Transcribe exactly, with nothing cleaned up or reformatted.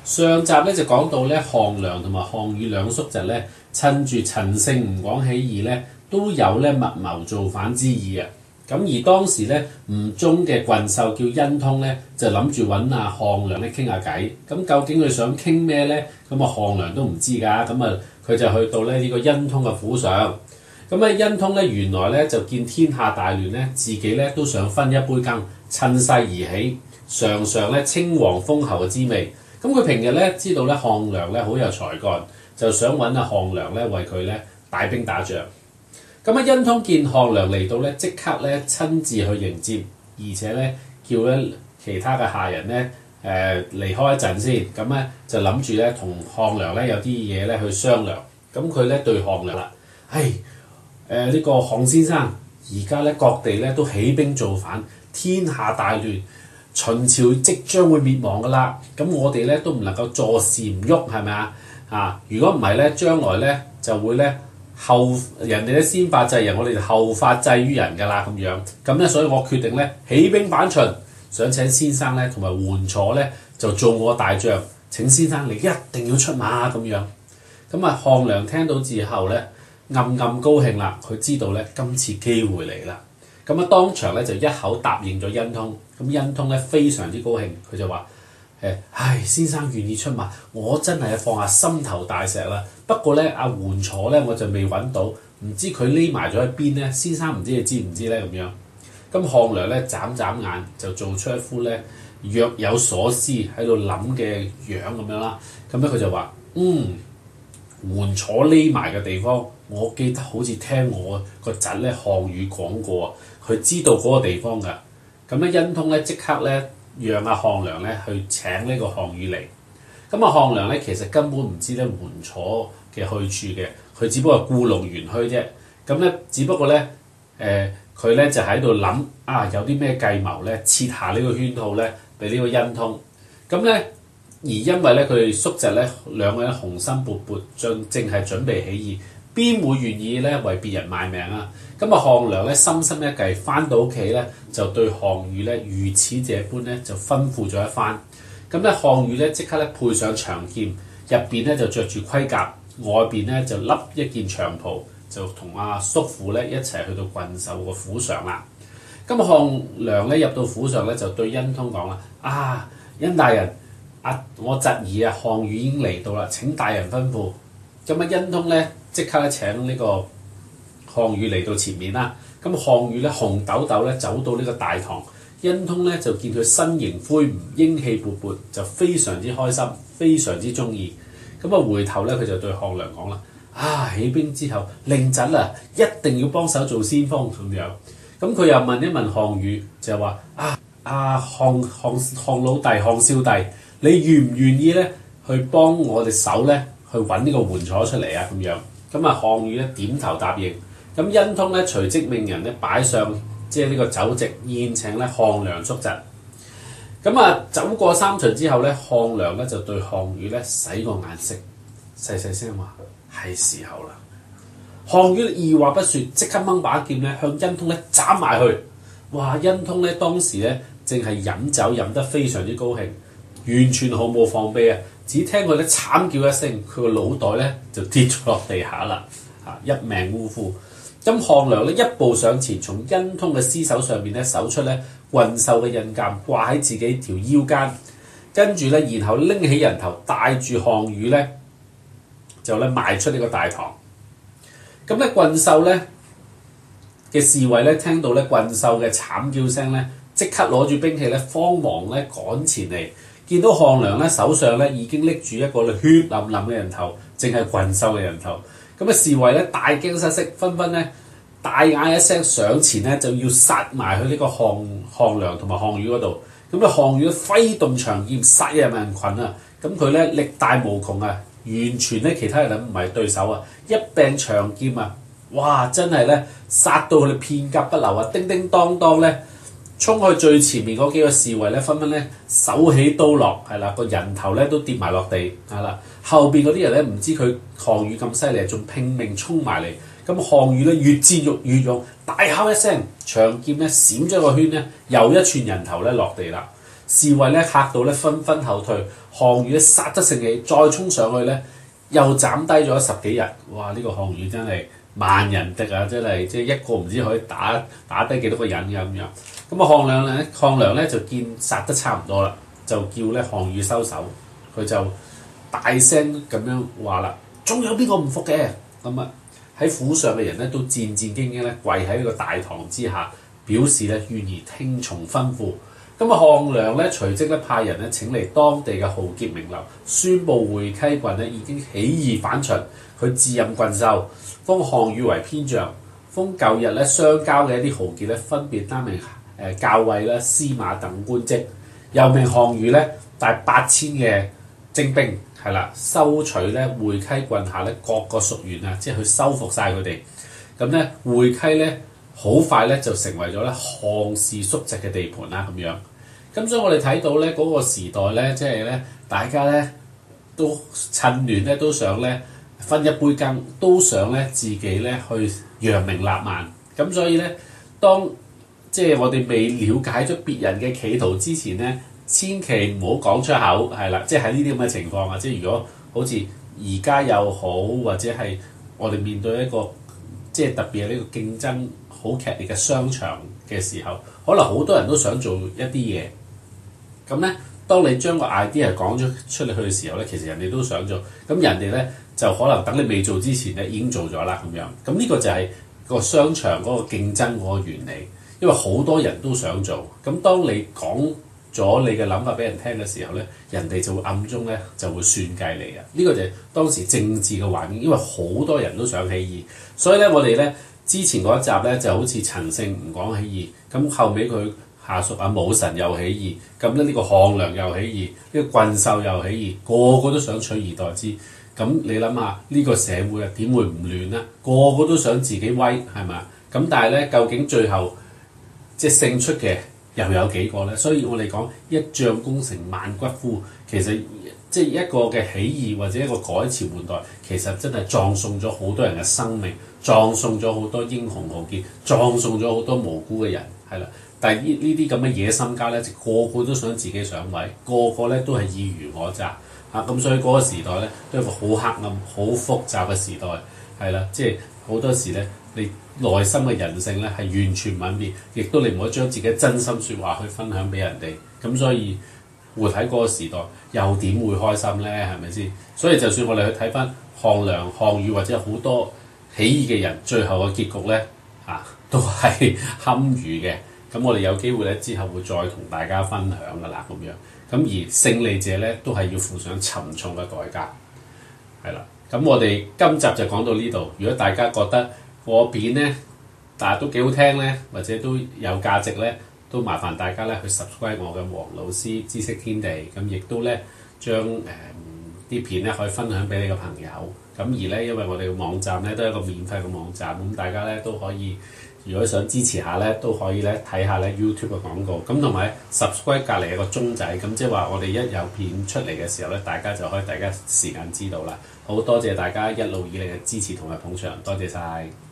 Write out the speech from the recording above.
上集咧就講到咧項梁同埋項羽兩叔侄咧，趁住陳勝吳廣起義咧，都有咧密謀造反之意啊！咁而當時咧吳中嘅郡守叫甄通咧，就諗住揾阿項梁咧傾下偈。咁究竟佢想傾咩咧？咁啊項梁都唔知㗎。咁啊佢就去到咧呢個甄通嘅府上。咁啊甄通咧原來咧就見天下大亂咧，自己咧都想分一杯羹，趁勢而起，嘗嘗咧稱王封侯嘅滋味。咁佢平日咧知道咧項梁咧好有才幹，就想揾阿項梁咧為佢咧帶兵打仗。咁啊甄通見項梁嚟到咧，即刻咧親自去迎接，而且咧叫咧其他嘅下人咧誒離開一陣先。咁咧就諗住咧同項梁咧有啲嘢咧去商量。咁佢咧對項梁啦，唉誒呢個項先生，而家咧各地咧都起兵造反，天下大亂。秦朝即將會滅亡㗎啦，咁我哋咧都唔能夠坐視唔喐，係咪啊？啊，如果唔係咧，將來咧就會咧後人哋咧先發制人，我哋就後發制於人㗎啦咁樣。咁咧，所以我決定咧起兵反秦，想請先生咧同埋桓楚咧就做我大將。請先生你一定要出馬咁樣。咁啊，項梁聽到之後咧暗暗高興啦，佢知道咧今次機會嚟啦。咁啊，當場咧就一口答應咗甄通。咁甄通咧非常之高興，佢就話：誒，唉，先生願意出馬，我真係放下心頭大石啦。不過咧，阿桓楚咧我就未揾到，唔知佢匿埋咗喺邊咧。先生唔知你知唔知咧咁樣？咁項梁咧眨眨眼就做出一副咧若有所思喺度諗嘅樣咁樣啦。咁咧佢就話：嗯，桓楚匿埋嘅地方，我記得好似聽我個侄咧項羽講過啊，佢知道嗰個地方㗎。咁咧甄通咧即刻咧讓阿項梁咧去請呢個項羽嚟。咁啊項梁咧其實根本唔知咧桓楚嘅去處嘅，佢只不過故弄玄虛啫。咁咧只不過咧誒佢咧就喺度諗啊有啲咩計謀咧設下呢個圈套咧俾呢個甄通。咁咧而因為咧佢哋叔侄咧兩個人雄心勃勃，正正係準備起義，邊會願意咧為別人賣命啊？咁啊項梁咧深深一計，翻到屋企咧就對項羽咧如此這般咧就吩咐咗一番。咁咧項羽咧即刻咧配上長劍，入邊咧就着住盔甲，外邊咧就笠一件長袍，就同阿叔父咧一齊去到郡守個府上啦。咁啊項梁咧入到府上咧就對甄通講啦：啊甄大人，啊我侄兒啊項羽已經嚟到啦，請大人吩咐。咁啊甄通咧即刻咧請呢個項羽嚟到前面啦。咁項羽咧紅豆豆咧走到呢個大堂，甄通咧就見佢身形魁梧，英氣勃勃，就非常之開心，非常之中意。咁啊回頭咧佢就對項梁講啦：啊起兵之後，令侄啊一定要幫手做先鋒咁樣。咁佢又問一問項羽，就話：啊啊項項項老弟項少弟，你願唔願意咧去幫我哋手咧去揾呢個桓楚出嚟啊？咁樣。咁啊項羽咧點頭答應。咁甄通咧隨即命人咧擺上即係呢個酒席，宴請咧項梁叔侄。咁啊酒過三巡之後咧，項梁咧就對項羽咧使個眼色，細細聲話：係時候啦。項羽二話不説，即刻掹把劍咧向甄通咧斬埋去。哇！甄通咧當時咧正係飲酒飲得非常之高興，完全毫無防備啊！只聽佢咧慘叫一聲，佢個腦袋咧就跌咗落地下啦，嚇一命嗚呼。咁項梁咧一步上前，從甄通嘅屍首上面咧搜出咧郡守嘅印鑑，掛喺自己條腰間，跟住咧然後拎起人頭，帶住項羽咧就咧邁出呢個大堂。咁咧郡守咧嘅侍衛咧聽到咧郡守嘅慘叫聲咧，即刻攞住兵器咧慌忙咧趕前嚟，見到項梁咧手上咧已經拎住一個血淋淋嘅人頭，正係郡守嘅人頭。咁啊侍衛咧大驚失色，紛紛咧大嗌一聲上前咧就要殺埋去呢個項項梁同埋項羽嗰度。咁啊項羽揮動長劍殺入人群啊！咁佢咧力大無窮啊，完全咧其他人唔係對手啊！一柄長劍啊，哇！真係咧殺到佢哋片甲不留啊！叮叮當當咧衝去最前面嗰幾個侍衛咧，紛紛咧手起刀落，係啦，個人頭咧都跌埋落地，係啦。後邊嗰啲人咧唔知佢項羽咁犀利，仲拼命衝埋嚟。咁項羽咧越戰越勇，大喊一聲，長劍咧閃咗個圈咧，又一串人頭咧落地啦。 侍衛咧嚇到咧紛紛後退，項羽咧殺得盛氣，再衝上去咧又斬低咗十幾人。哇！呢、這個項羽真係萬人敵啊，真係即係一個唔知可以打打低幾多個人嘅咁樣。咁啊項梁咧項梁咧就見殺得差唔多啦，就叫咧項羽收手，佢就大聲咁樣話啦：仲有邊個唔服嘅？咁啊喺府上嘅人咧都戰戰兢兢咧跪喺呢個大堂之下，表示咧願意聽從吩咐。咁啊項梁咧隨即咧派人咧請嚟當地嘅豪傑名流，宣佈會稽郡咧已經起義反秦，佢自任郡守，封項羽為偏將，封舊日咧相交嘅一啲豪傑咧分別擔任誒校尉啦、司馬等官職，又命項羽咧帶八千嘅精兵係啦，收取咧會稽郡下咧各個屬縣啊，即係去收復晒佢哋。咁咧會稽咧好快咧就成為咗咧項氏叔侄嘅地盤啦咁樣。咁所以我哋睇到咧嗰、那個時代咧，即係咧大家咧都趁亂咧都想咧分一杯羹，都想咧自己咧去揚名立萬。咁所以咧，當即係我哋未了解咗別人嘅企圖之前咧，千祈唔好講出口，係啦。即係喺呢啲咁嘅情況啊，即係如果好似而家又好，或者係我哋面對一個即係特別係呢個競爭好劇烈嘅商場嘅時候，可能好多人都想做一啲嘢。咁咧，當你將個 idea 講咗出嚟去嘅時候咧，其實人哋都想做，咁人哋咧就可能等你未做之前咧已經做咗啦咁樣。咁呢個就係個商場嗰個競爭嗰個原理，因為好多人都想做。咁當你講咗你嘅諗法俾人聽嘅時候咧，人哋就會暗中咧就會算計你啊。呢個就係當時政治嘅環境，因為好多人都想起義，所以咧我哋咧之前嗰一集咧就好似陳勝吳廣起義，咁後尾佢下屬啊武臣又起義，咁咧呢個項梁又起義，呢、這個郡守又起義，個個都想取而代之。咁你諗下呢個社會啊點會唔亂啊？個個都想自己威係咪？咁但係咧究竟最後即係勝出嘅又有幾個咧？所以我哋講一將功成萬骨枯，其實即係一個嘅起義或者一個改朝換代，其實真係葬送咗好多人嘅生命，葬送咗好多英雄豪傑，葬送咗好多無辜嘅人係啦。但係呢呢啲咁嘅野心家咧，個個都想自己上位，個個咧都係爾虞我詐啊！咁所以嗰個時代咧，都係一個好黑暗、好複雜嘅時代，係啦，即係好多時咧，你內心嘅人性咧係完全泯滅，亦都你唔可以將自己真心説話去分享俾人哋。咁所以活喺嗰個時代，又點會開心咧？係咪先？所以就算我哋去睇翻項梁、項羽或者好多起義嘅人，最後嘅結局咧啊，都係堪虞嘅。咁我哋有機會咧，之後會再同大家分享噶啦，咁樣。咁而勝利者咧，都係要付上沉重嘅代價，係啦。咁我哋今集就講到呢度。如果大家覺得個片咧，但係都幾好聽咧，或者都有價值咧，都麻煩大家咧去 subscribe 我嘅黃老師知識天地。咁亦都咧將誒啲片咧可以分享俾你嘅朋友。咁而咧，因為我哋嘅網站咧都係一個免費嘅網站，咁大家咧都可以。如果想支持下咧，都可以咧睇下咧 YouTube 嘅廣告，咁同埋 subscribe 隔離有個鐘仔，咁即係話我哋一有片出嚟嘅時候咧，大家就可以第一時間知道啦。好多謝大家一路以嚟嘅支持同埋捧場，多謝晒。